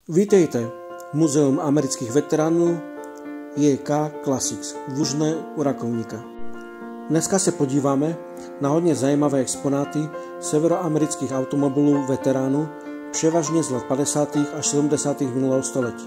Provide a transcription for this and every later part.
Vítejte, Muzeum amerických veteránů JK Classics v Lužné u Rakovníka. Dneska se podíváme na hodně zajímavé exponáty severoamerických automobilů veteránů, převážně z let 50. až 70. minulého století.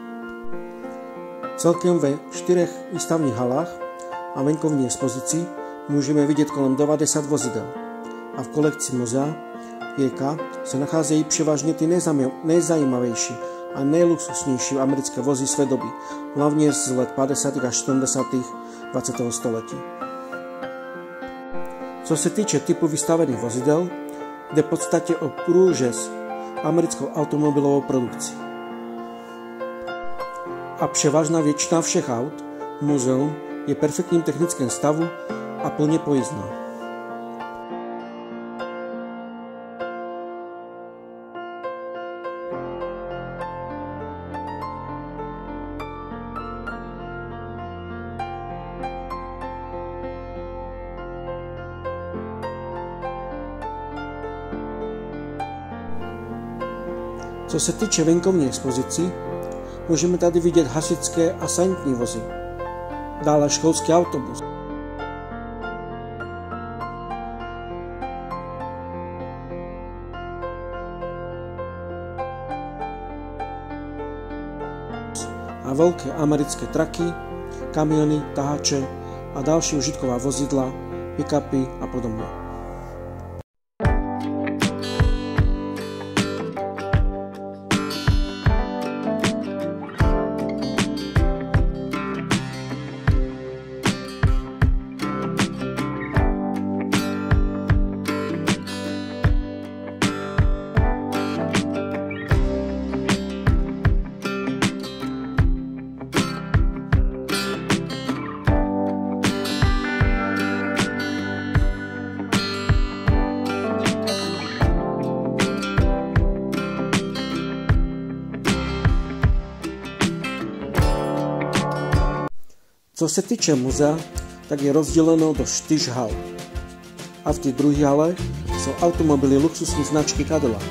Celkem ve 4 výstavních halách a venkovní expozici můžeme vidět kolem 90 vozidel a v kolekci muzea JK se nacházejí převážně ty nejzajímavější a nejluxusnější americké vozy své doby, hlavně z let 50. až 70. 20. století. Co se týče typu vystavených vozidel, jde v podstatě o průřez americkou automobilovou produkci. A převážná většina všech aut v muzeu je v perfektním technickém stavu a plně pojízdná. Co se týče venkovní expozici, můžeme tady vidět hasičské a sanitní vozy, dále školský autobus, a velké americké traky, kamiony, tahače a další užitková vozidla, pick-upy a podobně. Co se týče muzea, tak je rozděleno do 4 hal. A v té druhé hale jsou automobily luxusní značky Cadillac.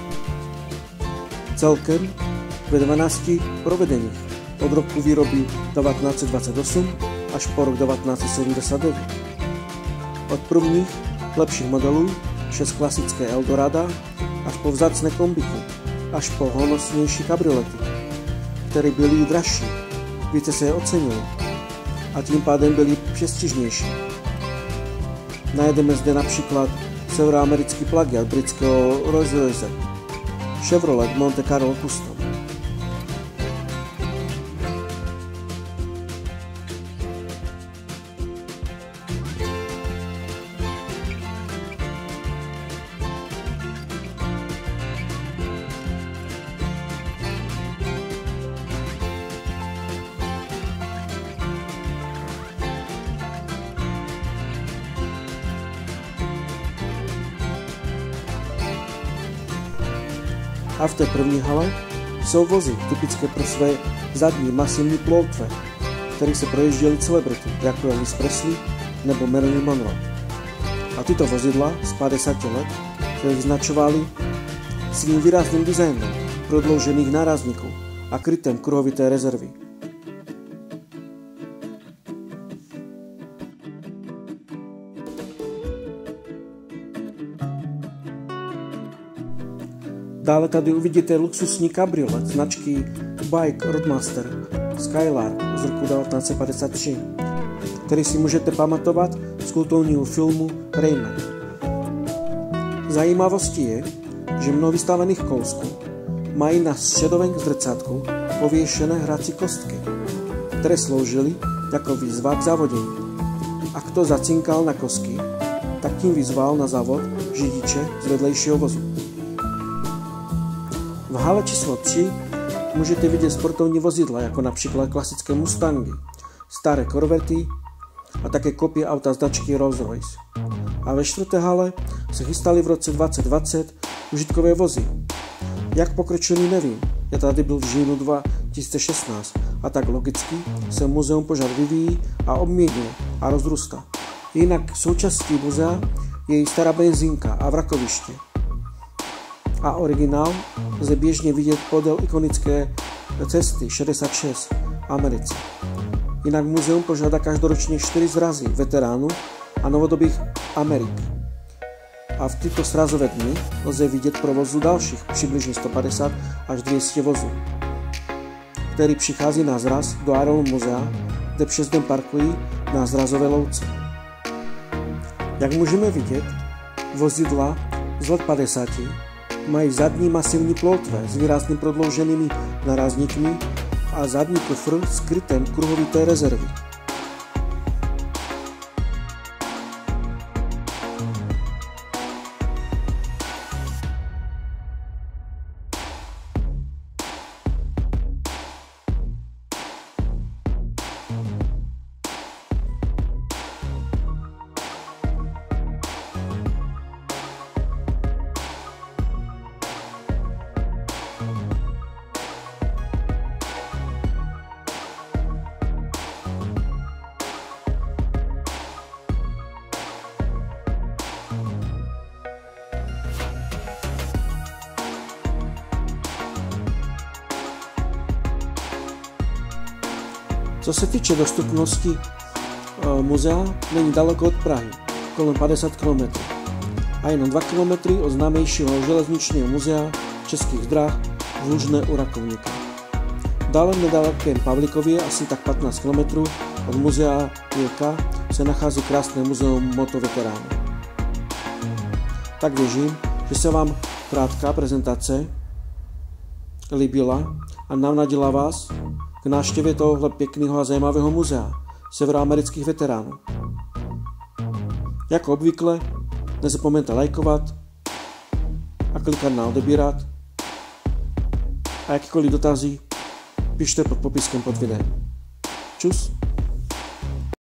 Celkem ve 12 provedeních od roku výroby 1928 až po rok 1979. Od prvních lepších modelů přes klasické Eldorada až po vzácné kombiky, až po honosnější kabriolety, které byly dražší, více se je ocenilo a tím pádem byly přestižnější. Najdeme zde například severoamerický plagiát britského Rolls-Royce, Chevrolet Monte Carlo Custom. A v té první hale jsou vozy typické pro své zadní masivní ploutve, které se projížděly celebrity, jako Elvis Presley nebo Marilyn Monroe. A tyto vozidla z 50 let se vyznačovaly svým výrazným designem prodloužených nárazníků a krytem kruhovité rezervy. Dále tady uvidíte luxusní kabriolet značky Buick Roadmaster Skylark z roku 1953, který si můžete pamatovat z kultovního filmu Rayman. Zajímavostí je, že mnoho vystavených kousků mají na středovém zrcátku pověšené hrací kostky, které sloužily jako výzva k závodění. A kdo zacinkal na kostky, tak tím vyzval na závod řidiče z vedlejšího vozu. V hale číslo 3 můžete vidět sportovní vozidla, jako například klasické Mustangy, staré Corvety a také kopie auta značky Rolls-Royce. A ve 4. hale se chystaly v roce 2020 užitkové vozy. Jak pokročilý nevím, já tady byl v říjnu 2016 a tak logicky se muzeum pořád vyvíjí a obměňuje a rozrůstá. Jinak součástí muzea je i stará benzínka a vrakoviště. a originál lze běžně vidět podél ikonické cesty 66 v Americe. Jinak muzeum pořádá každoročně 4 srazy veteránů a novodobých Amerik. A v tyto srazové dny lze vidět provozu dalších přibližně 150 až 200 vozů, který přichází na zraz do areálu muzea, kde přes den parkují na zrazové louce. Jak můžeme vidět, vozidla z let 50 mají zadní masivní ploutve s výrazným prodlouženými narazníkmi a zadní kufr s krytem kruhovité rezervy. Co se týče dostupnosti muzea, není daleko od Prahy, kolem 50 km, a jenom 2 km od známějšího železničního muzea Českých drah v Lužné u Rakovníka. Dále v nedalekém Pavlíkově, asi tak 15 km od muzea Jirka, se nachází krásné muzeum motoveteránů. Tak věřím, že se vám krátká prezentace líbila a navnadila vás k návštěvě tohohle pěkného a zajímavého muzea severoamerických veteránů. Jako obvykle, nezapomeňte lajkovat a klikat na odebírat a jakýkoliv dotazy pište pod popiskem pod videem. Čus!